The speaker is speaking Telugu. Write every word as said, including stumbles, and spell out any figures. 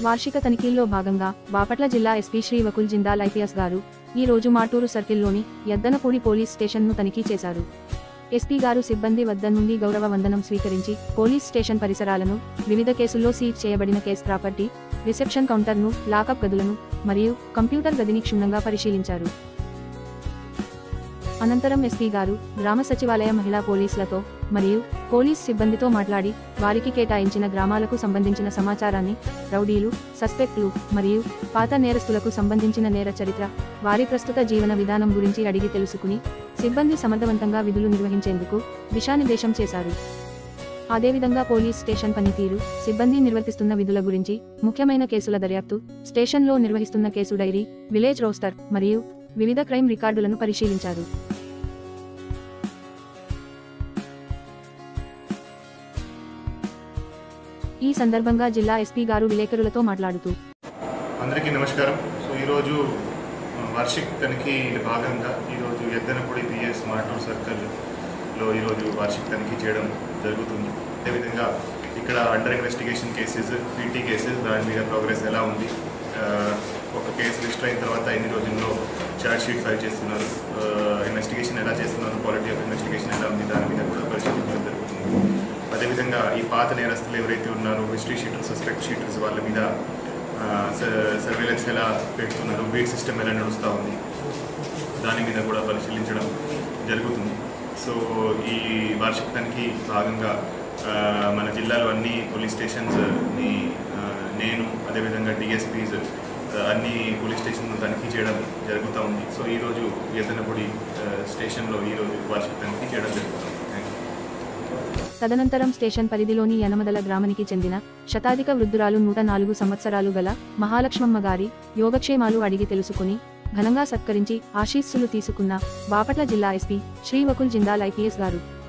వార్షిక తనిఖీల్లో భాగంగా బాపట్ల జిల్లా ఎస్పీ శ్రీ వకుల్ జిందాల్ ఐపీఎస్ గారు ఈ రోజు మాటూరు సర్కిల్లోని యద్దనపూడి పోలీస్ స్టేషన్ను తనిఖీ చేశారు. ఎస్పీ గారు సిబ్బంది వద్ద నుండి గౌరవ వందనం స్వీకరించి పోలీస్ స్టేషన్ పరిసరాలను, వివిధ కేసుల్లో సీజ్ చేయబడిన కేస్ ప్రాపర్టీ, రిసెప్షన్ కౌంటర్ను, లాకప్ గదులను మరియు కంప్యూటర్ గదిని క్షుణ్ణంగా పరిశీలించారు. అనంతరం ఎస్పీ గారు గ్రామ సచివాలయ మహిళా పోలీసులతో మరియు పోలీస్ సిబ్బందితో మాట్లాడి వారికి కేటాయించిన గ్రామాలకు సంబంధించిన సమాచారాన్ని, రౌడీలు, సస్పెక్ట్లు మరియు పాత నేరస్తులకు సంబంధించిన నేర చరిత్ర, వారి ప్రస్తుత జీవన విధానం గురించి అడిగి తెలుసుకుని సిబ్బంది సమర్థవంతంగా విధులు నిర్వహించేందుకు దిశానిర్దేశం చేశారు. అదేవిధంగా పోలీస్ స్టేషన్ పనితీరు, సిబ్బంది నిర్వర్తిస్తున్న విధుల గురించి, ముఖ్యమైన కేసుల దర్యాప్తు, స్టేషన్లో నిర్వహిస్తున్న కేసు డైరీ, విలేజ్ రోస్టర్ మరియు వివిధ క్రైమ్ రికార్డులను పరిశీలించారు. ఈ సందర్భంగా జిల్లా ఎస్పీ గారు విలేకరులతో మాట్లాడుతూ, అందరికీ నమస్కారం. సో ఈరోజు వార్షిక తనిఖీ భాగంగా ఈరోజు యద్దనపూడి పిఎస్ మాటూరు సర్కిల్లో ఈరోజు వార్షిక తనిఖీ చేయడం జరుగుతుంది. అదేవిధంగా ఇక్కడ under investigation cases, PT cases, దాని మీద ప్రోగ్రెస్ ఎలా ఉంది, ఒక కేసు రిజిస్టర్ అయిన తర్వాత ఎన్ని రోజుల్లో ఛార్జ్ షీట్ ఫైల్ చేస్తున్నారు, ఇన్వెస్టిగేషన్ ఎలా చేస్తున్నారు, క్వాలిటీ ఆఫ్ ఇన్వెస్టిగేషన్ ఎలా ఉంది, దాని మీద కూడా పరిశీలించడం జరుగుతుంది. అదేవిధంగా ఈ పాత నేరస్తులు ఎవరైతే ఉన్నారో, హిస్టరీ షీటర్స్, సస్పెక్ట్ షీటర్స్, వాళ్ళ మీద సర్వేలెన్స్ ఎలా పెడుతున్నారు, బీట్ సిస్టమ్ ఎలా నడుస్తూ ఉంది, దాని మీద కూడా పరిశీలించడం జరుగుతుంది. సో ఈ వార్షిక తనిఖీ భాగంగా మన జిల్లాలో అన్ని పోలీస్ స్టేషన్స్ని నేను అదేవిధంగా డిఎస్పీస్ అన్ని పోలీస్ స్టేషన్లు తనిఖీ చేయడం జరుగుతూ ఉంది. సో ఈరోజు యద్దనపూడి స్టేషన్లో ఈరోజు వార్షిక తనిఖీ చేయడం జరుగుతుంది. తదనంతరం స్టేషన్ పరిధిలోని యనమదల గ్రామానికి చెందిన శతాధిక వృద్ధురాలు నూట నాలుగు సంవత్సరాలు గల మహాలక్ష్మమ్మ గారి యోగక్షేమాలు అడిగి తెలుసుకుని ఘనంగా సత్కరించి ఆశీస్సులు తీసుకున్న బాపట్ల జిల్లా ఎస్పీ శ్రీ వకుల్ జిందాల్ ఐపీఎస్ గారు